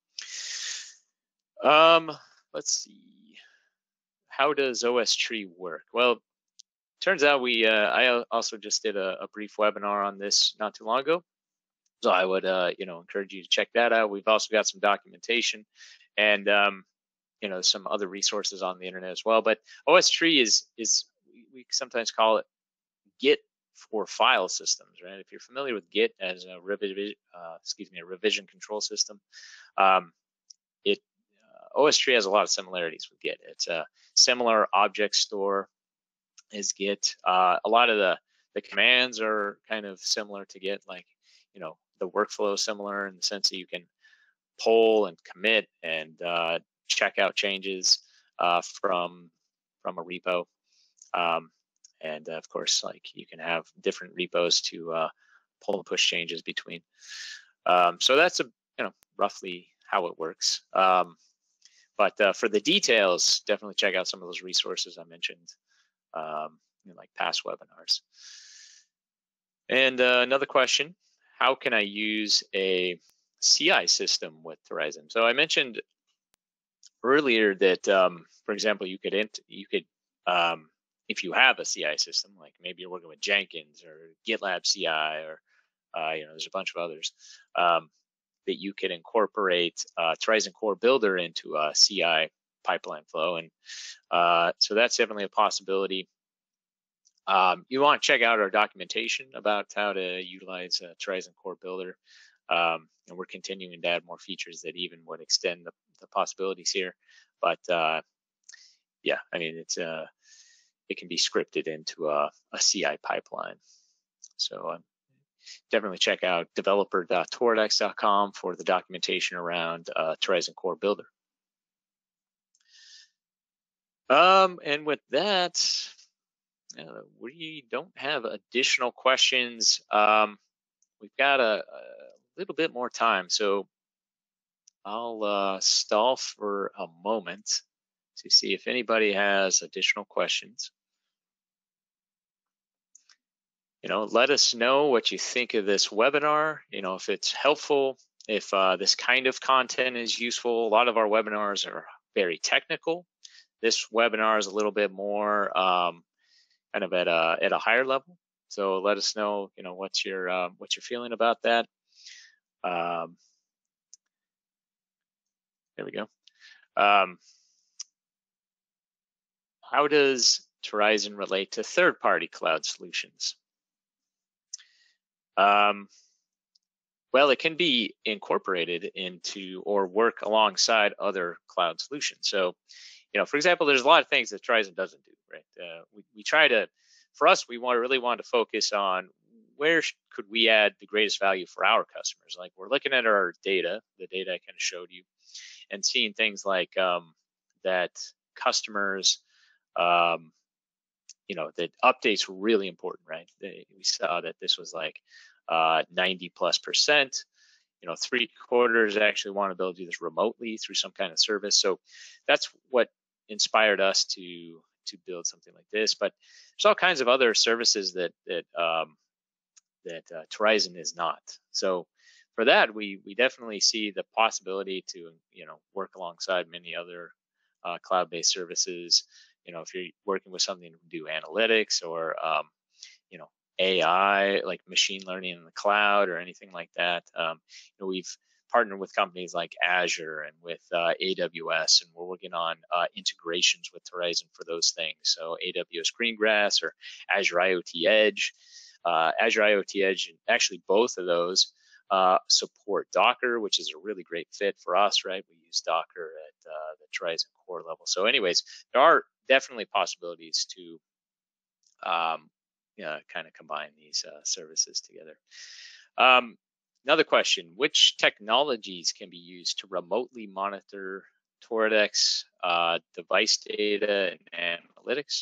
point. Um, let's see. How does O S Tree work? Well, turns out we, uh, I also just did a, a brief webinar on this not too long ago. So I would, uh, you know, encourage you to check that out. We've also got some documentation and, um, you know, some other resources on the internet as well. But O S Tree is, is we sometimes call it Git for file systems, right? If you're familiar with Git as a revision, uh, excuse me, a revision control system, um, it uh, O S Tree has a lot of similarities with Git. It's a similar object store as Git. Uh, a lot of the the commands are kind of similar to Git, like, you know, the workflow is similar in the sense that you can pull and commit and uh, check out changes uh, from from a repo. Um, and of course, like, you can have different repos to uh, pull and push changes between. Um, so that's a, you know, roughly how it works. Um, but uh, for the details, definitely check out some of those resources I mentioned, um, you know, like past webinars. And uh, another question: how can I use a C I system with Torizon? So I mentioned earlier that, um, for example, you could int you could um, if you have a C I system, like maybe you're working with Jenkins or GitLab C I, or uh, you know, there's a bunch of others, um, that you could incorporate uh, Torizon Core Builder into a C I pipeline flow, and uh, so that's definitely a possibility. Um, you want to check out our documentation about how to utilize uh, Torizon Core Builder, um, and we're continuing to add more features that even would extend the, the possibilities here. But uh, yeah, I mean, it's uh, it can be scripted into a, a C I pipeline. So um, definitely check out developer dot toradex dot com for the documentation around uh, Torizon Core Builder. Um, and with that, uh, we don't have additional questions. Um, we've got a, a little bit more time, so I'll uh, stall for a moment to see if anybody has additional questions. You know, let us know what you think of this webinar. You know, if it's helpful, if uh, this kind of content is useful. A lot of our webinars are very technical. This webinar is a little bit more um, kind of at a at a higher level. So let us know, you know, what's your uh, what you're feeling about that. Um, there we go. Um, how does Torizon relate to third-party cloud solutions? Um, well, it can be incorporated into or work alongside other cloud solutions. So, you know, for example, there's a lot of things that Torizon doesn't do, right? Uh, we, we try to, for us, we want to really want to focus on where could we add the greatest value for our customers. Like we're looking at our data, the data I kind of showed you, and seeing things like um, that customers, um, you know, that updates were really important, right? They, we saw that this was like uh, ninety plus percent. You know, three quarters actually want to be able to do this remotely through some kind of service. So that's what inspired us to to build something like this. But there's all kinds of other services that that um, that uh, Torizon is not. So for that, we we definitely see the possibility to you know work alongside many other uh, cloud-based services. You know, if you're working with something to do analytics or um, you know A I, like machine learning in the cloud or anything like that. Um, you know, we've partnered with companies like Azure and with uh, A W S, and we're working on uh, integrations with Torizon for those things. So A W S Greengrass or Azure IoT Edge. Uh, Azure IoT Edge, and actually both of those uh, support Docker, which is a really great fit for us, right? We use Docker at uh, the Torizon core level. So anyways, there are definitely possibilities to um, uh, kind of combine these uh, services together. Um, another question, which technologies can be used to remotely monitor Toradex uh, device data and analytics?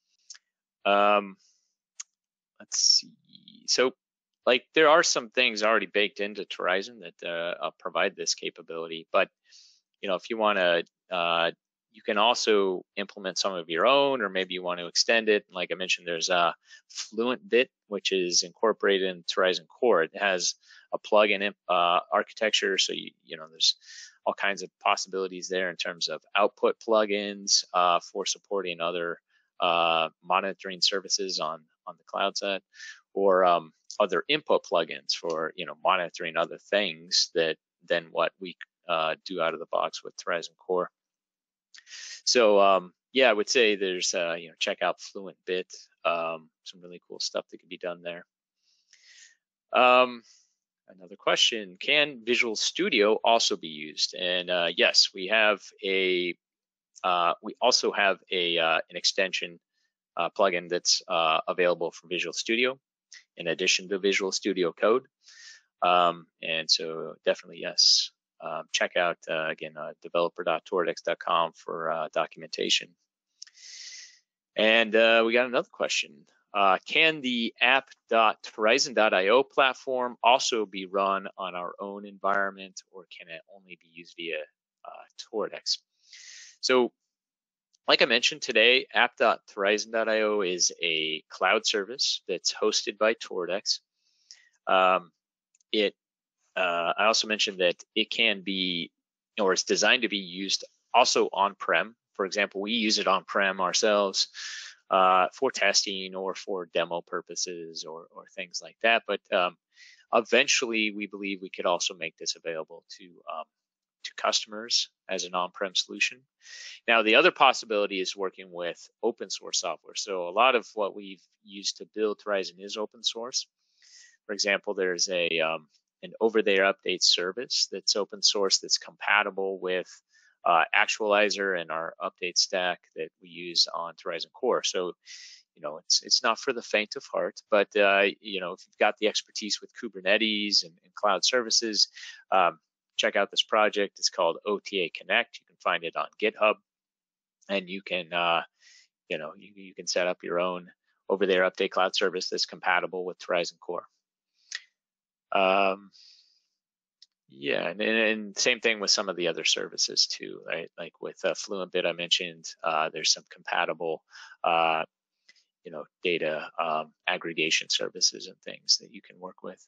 Um, let's see. So, like, there are some things already baked into Torizon that uh, provide this capability, but you know, if you want to, uh, you can also implement some of your own, or maybe you want to extend it. Like I mentioned, there's a FluentBit, which is incorporated in Torizon Core. It has a plugin uh, architecture, so you, you know, there's all kinds of possibilities there in terms of output plugins uh, for supporting other uh, monitoring services on on the cloud side, or um, other input plugins for you know monitoring other things that than what we uh, do out of the box with Torizon Core. So um, yeah, I would say there's uh, you know check out FluentBit, um, some really cool stuff that can be done there. Um, another question: can Visual Studio also be used? And uh, yes, we have a uh, we also have a uh, an extension uh, plugin that's uh, available for Visual Studio in addition to Visual Studio Code. Um, and so definitely yes. Um, check out, uh, again, uh, developer dot toradex dot com for uh, documentation. And uh, we got another question. Uh, can the app dot torizon dot i o platform also be run on our own environment, or can it only be used via uh, Toradex? So like I mentioned today, app dot torizon dot i o is a cloud service that's hosted by Toradex. Um, it Uh, I also mentioned that it can be, or it's designed to be used also on-prem. For example, we use it on-prem ourselves uh, for testing or for demo purposes or, or things like that. But um, eventually, we believe we could also make this available to um, to customers as an on-prem solution. Now, the other possibility is working with open source software. So a lot of what we've used to build Torizon is open source. For example, there's a um, an over-the-air update service that's open source that's compatible with uh, Actualizer and our update stack that we use on Torizon Core. So, you know, it's it's not for the faint of heart, but uh, you know, if you've got the expertise with Kubernetes and, and cloud services, um, check out this project. It's called O T A Connect. You can find it on GitHub. and you can, uh, you know, you, you can set up your own over-there update cloud service that's compatible with Torizon Core. Um, yeah, and, and same thing with some of the other services too, right? Like with uh, FluentBit, I mentioned uh, there's some compatible, uh, you know, data um, aggregation services and things that you can work with.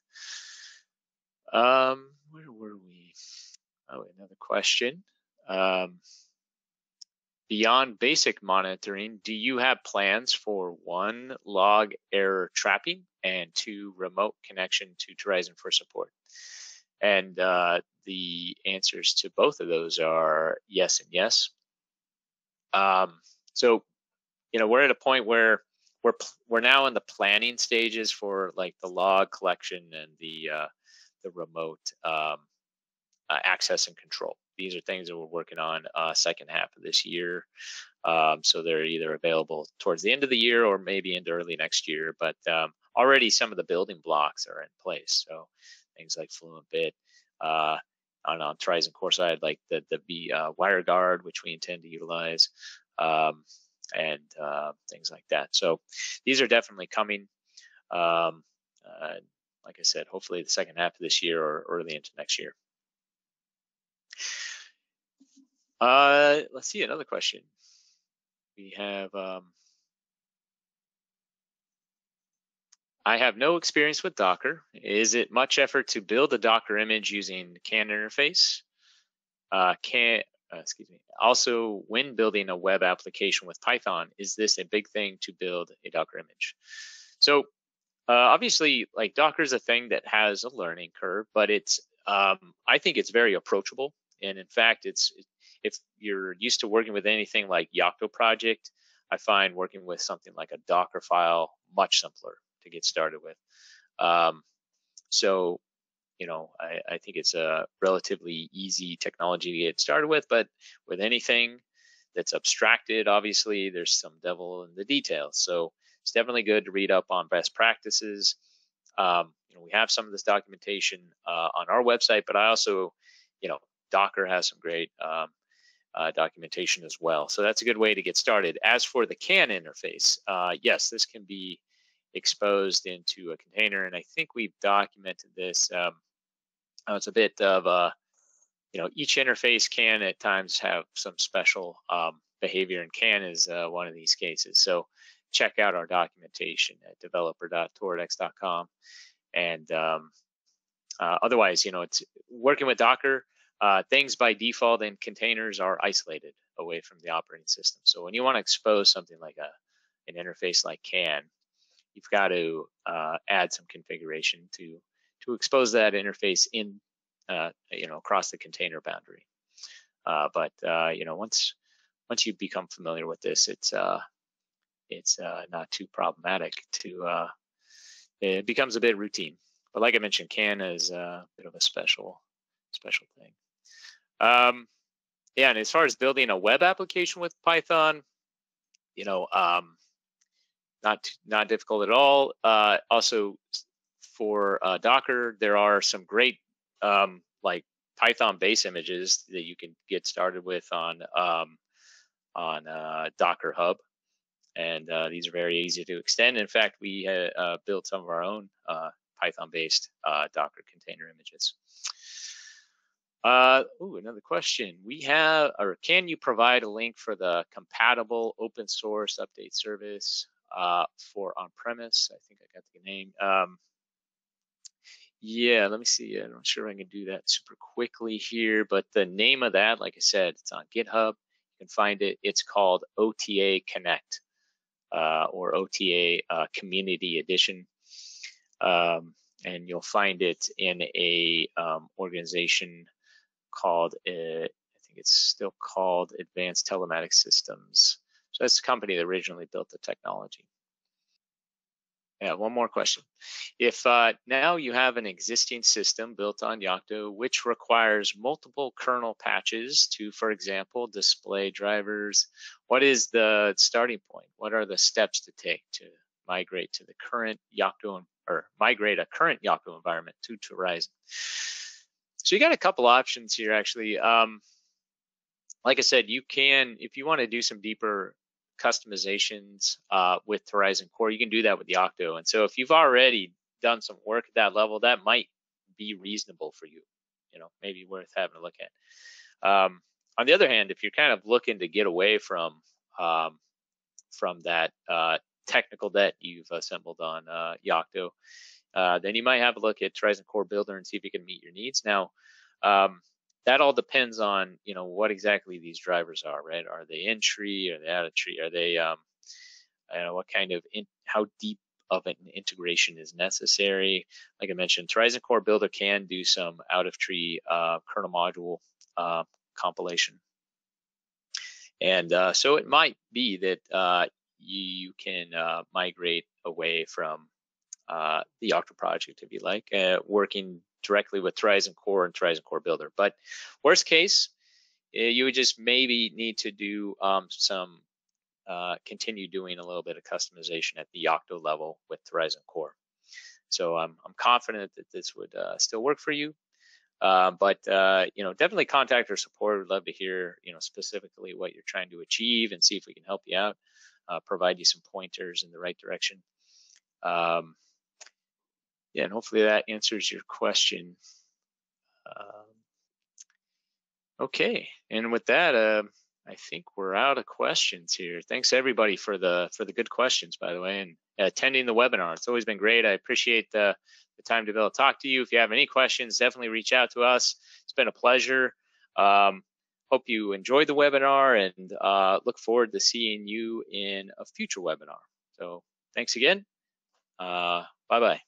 Um, where were we? Oh, another question. Um, beyond basic monitoring, do you have plans for one, log error trapping, and two, remote connection to Torizon for support? And uh, the answers to both of those are yes and yes. Um, so, you know, we're at a point where we're we're now in the planning stages for like the log collection and the uh, the remote um, uh, access and control. These are things that we're working on uh, second half of this year. Um, so they're either available towards the end of the year or maybe into early next year. But um, already some of the building blocks are in place. So things like FluentBit, uh, on on Torizon core side, like the the B uh, WireGuard, which we intend to utilize, um, and uh, things like that. So these are definitely coming. Um, uh, like I said, hopefully the second half of this year or early into next year. Uh, let's see, another question. We have, um, I have no experience with Docker. Is it much effort to build a Docker image using CAN interface? Uh, can, uh, excuse me. Also, when building a web application with Python, is this a big thing to build a Docker image? So uh, obviously, like Docker is a thing that has a learning curve, but it's, um, I think it's very approachable. And in fact, it's, if you're used to working with anything like Yocto project, I find working with something like a Docker file much simpler to get started with. Um, so, you know, I, I think it's a relatively easy technology to get started with, but with anything that's abstracted, obviously there's some devil in the details. So it's definitely good to read up on best practices. Um, you know, we have some of this documentation uh, on our website, but I also, you know, Docker has some great um, uh, documentation as well. So that's a good way to get started. As for the CAN interface, uh, yes, this can be exposed into a container, and I think we've documented this. Um, oh, it's a bit of a, you know, each interface can at times have some special um, behavior, and CAN is uh, one of these cases. So check out our documentation at developer dot toradex dot com. And um, uh, otherwise, you know, it's working with Docker. Uh, things by default in containers are isolated away from the operating system. So when you want to expose something like a an interface like CAN, you've got to uh, add some configuration to to expose that interface in, uh, you know, across the container boundary. Uh, but uh, you know, once once you become familiar with this, it's uh, it's uh, not too problematic. To uh, it becomes a bit routine. But like I mentioned, CAN is a bit of a special special thing. Um, yeah, and as far as building a web application with Python, you know, um, not not difficult at all. Uh, also, for uh, Docker, there are some great um, like Python base images that you can get started with on um, on uh, Docker Hub, and uh, these are very easy to extend. In fact, we uh, built some of our own uh, Python-based uh, Docker container images. Uh, ooh, another question. We have, or can you provide a link for the compatible open source update service uh, for on-premise? I think I got the name. Um, yeah, let me see. I'm not sure if I can do that super quickly here, but the name of that, like I said, it's on GitHub. You can find it. It's called O T A Connect uh, or O T A uh, Community Edition. Um, and you'll find it in a um, organization called, uh, I think it's still called Advanced Telematics Systems. So that's the company that originally built the technology. Yeah, one more question. If uh, now you have an existing system built on Yocto, which requires multiple kernel patches to, for example, display drivers, what is the starting point? What are the steps to take to migrate to the current Yocto, or migrate a current Yocto environment to Torizon? So you got a couple options here, actually. Um, like I said, you can, if you want to do some deeper customizations uh, with Torizon Core, you can do that with the Octo. And so if you've already done some work at that level, that might be reasonable for you, you know, maybe worth having a look at. Um, on the other hand, if you're kind of looking to get away from um, from that uh, technical debt you've assembled on uh, Yocto, uh, then you might have a look at Torizon Core Builder and see if it can meet your needs. Now, um, that all depends on, you know, what exactly these drivers are, right? Are they in tree? Are they out of tree? Are they, um, I don't know, what kind of, in, how deep of an integration is necessary? Like I mentioned, Torizon Core Builder can do some out of tree uh, kernel module uh, compilation. And uh, so it might be that uh, you can uh, migrate away from uh, the Octo project, if you like, uh, working directly with Torizon Core and Torizon Core Builder. But worst case, you would just maybe need to do um, some, uh, continue doing a little bit of customization at the Octo level with Torizon Core. So um, I'm confident that this would uh, still work for you. Uh, but uh, you know, definitely contact our support. We'd love to hear, you know, specifically what you're trying to achieve and see if we can help you out, uh, provide you some pointers in the right direction. Um, yeah, and hopefully that answers your question. Um, okay, and with that, uh, I think we're out of questions here. Thanks everybody for the for the good questions, by the way, and attending the webinar. It's always been great. I appreciate the, the time to be able to talk to you. If you have any questions, definitely reach out to us. It's been a pleasure. Um, hope you enjoyed the webinar, and uh, look forward to seeing you in a future webinar. So thanks again. Uh, bye-bye.